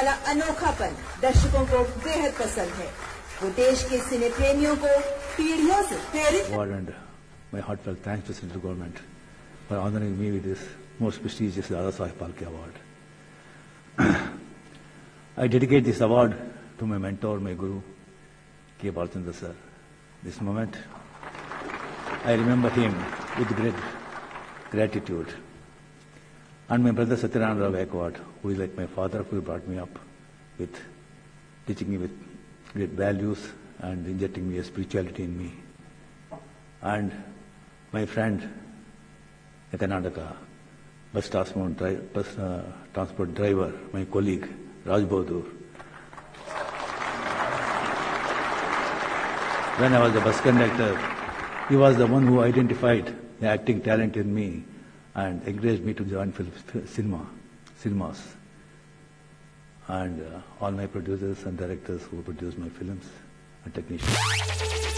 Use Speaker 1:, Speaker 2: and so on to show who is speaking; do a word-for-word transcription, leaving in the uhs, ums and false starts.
Speaker 1: हमारा अनोखापन दर्शकों को बेहद पसंद है। वो देश के सिने प्रेमियों को पीढ़ियों से प्रेरित।
Speaker 2: Award and my heartfelt thanks to Central Government for honoring me with this most prestigious Dada Saheb Phalke Award. I dedicate this award to my mentor, my guru, K. Balchandra sir. This moment, I remember him with great gratitude. And my brother Satyanarayana Rao Gaikwad, who is like my father, who brought me up with, teaching me with great values and injecting me a spirituality in me. And my friend, a Karnataka bus transport, dri bus, uh, transport driver, my colleague, Raj Bahadur. When I was a bus conductor, he was the one who identified the acting talent in me and encouraged me to join film, cinema, cinemas. And uh, all my producers and directors who produce my films and technicians.